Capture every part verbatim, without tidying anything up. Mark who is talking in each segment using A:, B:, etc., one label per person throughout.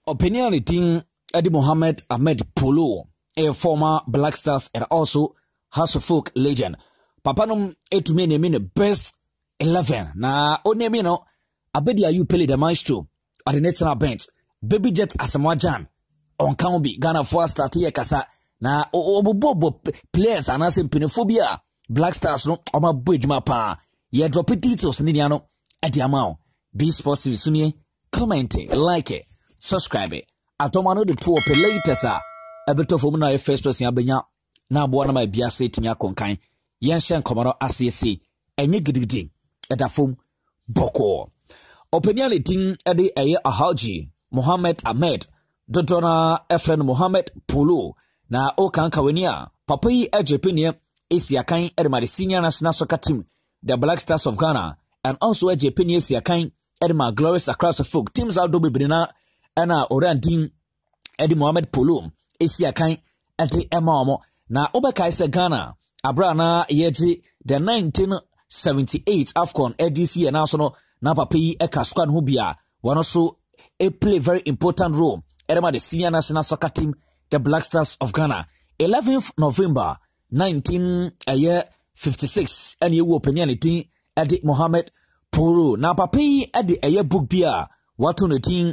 A: Opinion rating Eddie Mohammed Ahmed Polo, a former Black Stars and also House of Folk legend. Papanum eight men mean the best eleven. Na only no Abedi are you Pele the maestro at the national bench. Baby Jet Asamoah Gyan on Kambi Ghana for start here kasa na obobo players anase pinophobia Black Stars no oma bridge mapa ye drop it details ni ano edi amount be sports sunye comment like it subscribe it atomano the two Pele sa ebeto fo mu na first person abenya na abo na ma bia se timi akonkan yen hye nkomaro asese enye gidigidi edafom boko opinion rating edi eye ahaji Mohammed Ahmed Dodona Efren Mohammed Polo na okanka wania papa yi ejepenie esiakan edema the senior national soccer team the Black Stars of Ghana and also ejepenie esiakan edema glorious across the folk teams out do bebrina na orandin edi Mohammed Polo esiakan edi emamo na obekai se Ghana abra na yeji the nineteen seventy-eight AFCON A D C and also na papa yi eka squad ho bia one so a play very important role edema the senior national soccer team the Black Stars of Ghana. eleventh November nineteen fifty-six and you opinion it Eddie Mohammed Polo na papi Eddie a book beer what on the team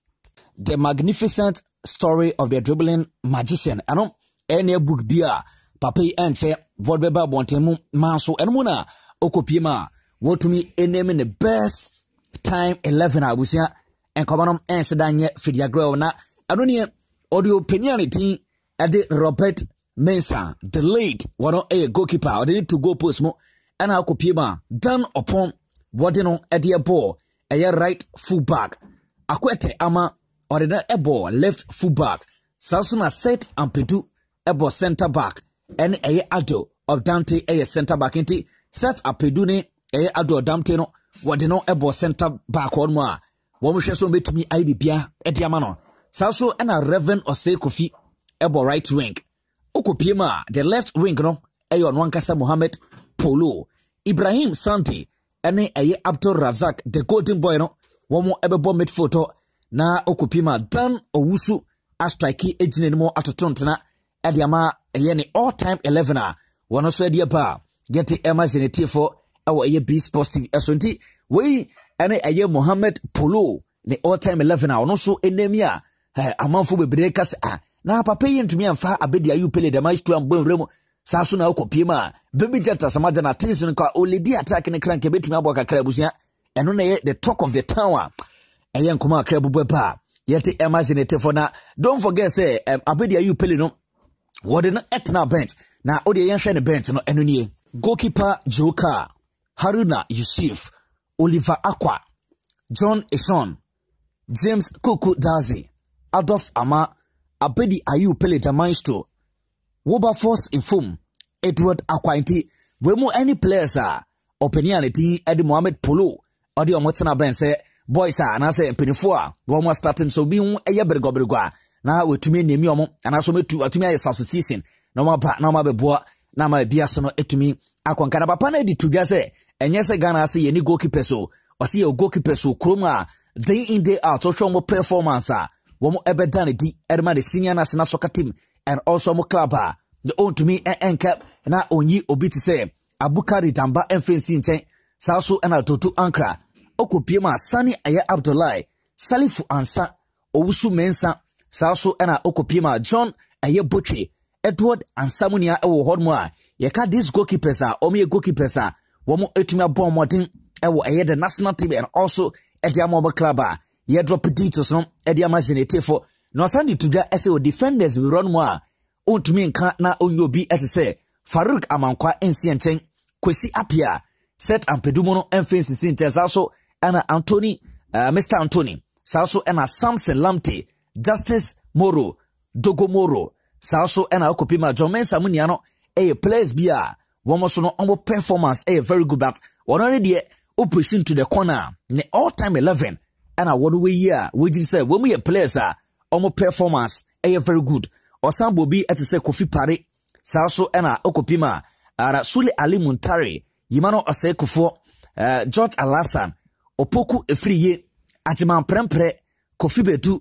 A: the magnificent story of the dribbling magician ano any book beer papi enche vodbeba bontemu manso enmuna okopima what to me name the best time eleven abusia and common answer danye fidiagro na adonie audio opinion it Ade Robert Mensah, the late one a goalkeeper, or need to go post mo and I'll copy ma done upon what you know at the ball, a right full back. Akwete ama or a ball left full back. Sasuna set and Pedu a ball center back and a ado of Dante a center back into set a Pedune a ado Dante no what you know a ball center back on more. One wish so met me I be bia at Yamano. Saso and a Reverend or say Kofi. Ebo right wing. Okupiema, the left wing no, ayon wankasa Mohammed Polo. Ibrahim Santi, ene aye Abdul Razak, the golden boy no, wamo ebebo midfielder na Okupiema Dan Owusu a strike ejine mo atotontena ediama aye ne all time elevener. Wano so edia ba get the imaginative for our aye B Sports T V. Esonti we ene aye Mohammed Polo ne all time elevener. Ono so enemia amanfo bebre kasa na papa yi ntumi amfa Abedi ayu Pele the maestro ambon remo saso na okopiem baby jet Asamoah na tension kwa oledi attack ne kranke betumi abo kakra busia eno na ye the talk of the town eye nkoma akra bubu ba yete imaginative for na don't forget say um, Abedi ayu Pele no what no etna bench na odi yen hwe ne bench no eno nie goalkeeper Joka Haruna Yusuf Oliver Akwa John Eson James Kuku Dazi Adolf Ama Abedi ayu Pele the maestro Woba Force Inform Edward Akwainti wemu any players are opinionity Eddie Mohammed Polo or the omotana ben say boys are na say penifo a one starting so bi hu eye bergobregwa na wetumi nemi omo ana so metu atumi aye substitution na ma ba na ma beboa na ma bia so no etumi akwanka na papa na di tudwa say enye say Ghana say ye ni goalkeeper so o say ye goalkeeper so kroma day in day out so show mo performance a womo ebedane di edema the senior national soccer team and also mo club the own to me and cap na onyi obi ti say Abukari Damba enfensi nchen saso na Toto Ankra okopiema Sani Aya Abdullahi Salifu Ansa Owusu Mensa saso na okopiema John Aya Botwe Edward Ansamunia ewo hodmo a ye ka these goalkeepers a omo ye goalkeepers a womo etumi abon modern ewo eye the national team and also Ediamoba club a ye drop details no Ediamazinative for no sandi tudwa ese o defenders we run more ontumi nka na onyobi ete say Farouk Amankwa ensi nchen Kwesi Apia set and pedumono enfensi sinchen saso ana Anthony uh, Mister Anthony saso ana Samson Lamte Justice Moro Dogo Moro saso ana okopima John Mensa muniano eh players bia womo so no omo performance eh very good but one already dey opposition to the corner ne all time eleven ana one way year we just say when we players are omo performance eh very good osambo bi ete say Kofi Pare saso ana okopima ara Sule Ali Muntari Yimano Osekufo uh, George Alasan Opoku Efriye Ajiman Prempre Kofi Bedu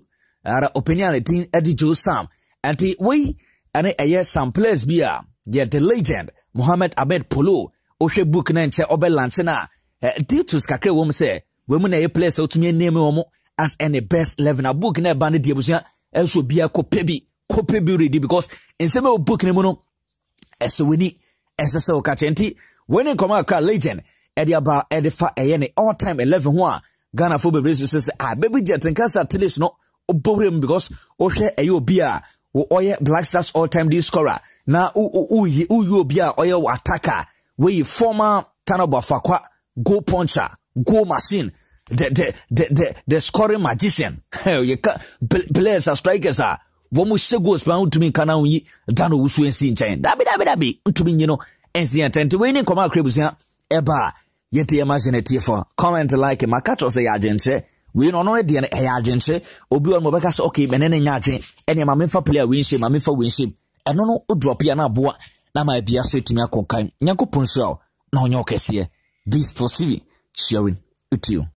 A: ara opinion din Eddie Joe Sam anti we ane eye some players bia yet the legend Mohammed Ahmed Polo ohwe book na nche obe lance na due to skakre wo say we mu na ye players otumi name wo as any best eleven a book na ba ne die busia elso bia ko pebi ko pebi ready because in some book ne mu no ese weni ese se okachenti when in come out legend Eddie aba Eddie fa eye ne all time eleven ho a Ghana for bebre so say ah baby jet nkasa telis no oborem because ohwe eye obi a wo oye Black Stars all time lead scorer na u u u u obi a oye attacker we former Tanaba Fakwa goal puncher goal machine the the the the, the scoring magician you can players are strikers are wo mu se goals plan to me kana unyi dano wusu ensi nchen dabi dabi dabi ntumi nyino ensi atenti we ni koma akrebusia eba yete imagine for comment like makacho say agency we no no de e agency obi on mobeka say okay benene nya adwen ene ma memfa player win shape ma memfa win shape eno no o drop ya na aboa na ma bia setimi akonkan nyankopon so na onye okese this for C V sharing with you.